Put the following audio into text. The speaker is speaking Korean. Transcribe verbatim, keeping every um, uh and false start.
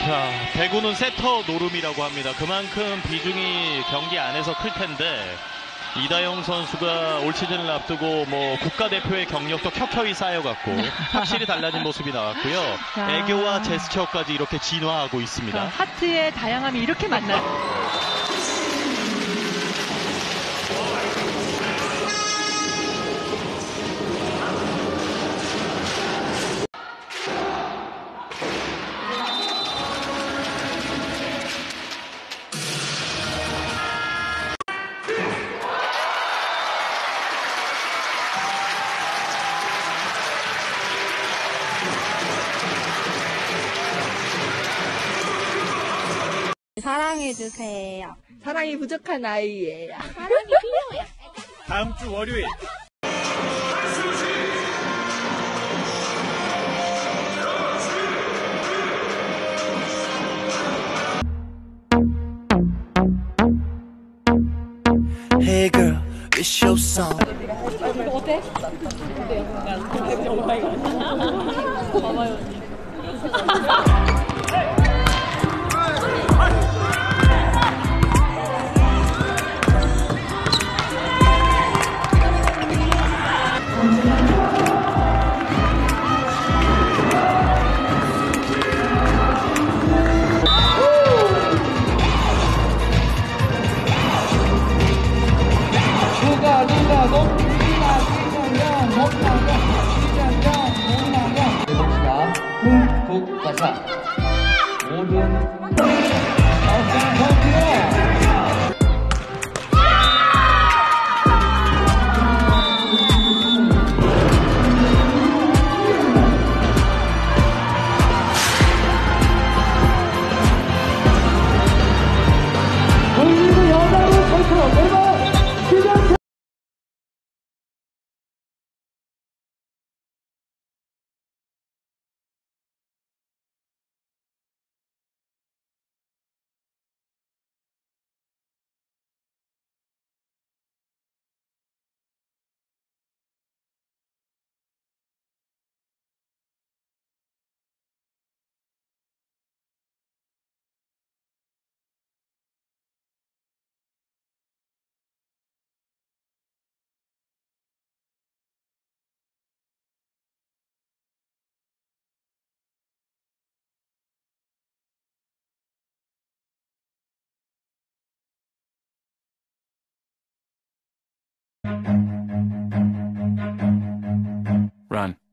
자, 배구는 세터 노름이라고 합니다. 그만큼 비중이 경기 안에서 클 텐데 이다영 선수가 올 시즌을 앞두고 뭐 국가대표의 경력도 켜켜이 쌓여갔고 확실히 달라진 모습이 나왔고요. 자, 애교와 제스처까지 이렇게 진화하고 있습니다. 자, 하트의 다양함이 이렇게 만나요. 사랑해주세요. 사랑이 부족한 아이예요. 사랑이 필요해요. 다음 주 월요일 Hey girl, it's your song. 어때? 누가 누가 높이나 시장령 못나가 시장령 못나가 해봅시다. 국가사 모든 어떤 건지요. 돌리고 여자를 걸쳐 대박 시장. Run.